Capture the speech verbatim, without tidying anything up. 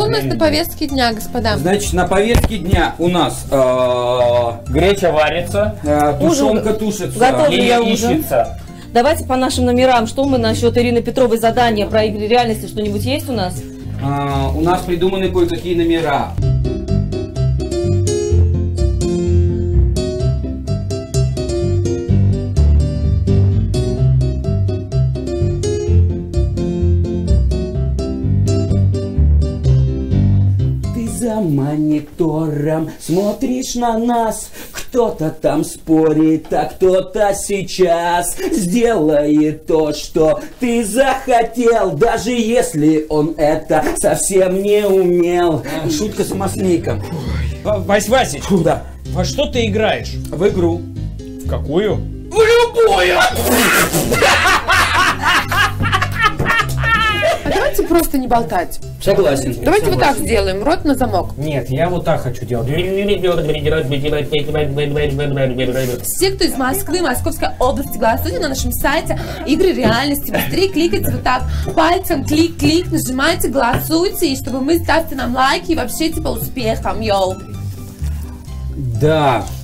у нас на повестке дня, господа? Значит, на повестке дня у нас э, греча варится, э, тушенка тушится, готов ли я ищется. Давайте по нашим номерам. Что мы насчет Ирины Петровой задания про игры реальности? Что-нибудь есть у нас? Э, у нас придуманы кое-какие номера. За монитором смотришь на нас, кто-то там спорит, а кто-то сейчас сделает то, что ты захотел, даже если он это совсем не умел. Шутка с масликом. Вась Васич, да. Во что ты играешь? В игру. В какую? В любую! Давайте просто не болтать. Согласен. Давайте Согласен. вот так сделаем, рот на замок. Нет, я вот так хочу делать. Все, кто из Москвы, Московской области, голосуйте на нашем сайте игры реальности. Быстрее кликайте вот так пальцем, клик-клик, нажимайте, голосуйте, и чтобы мы ставьте нам лайки и вообще типа успехом, йоу. Да.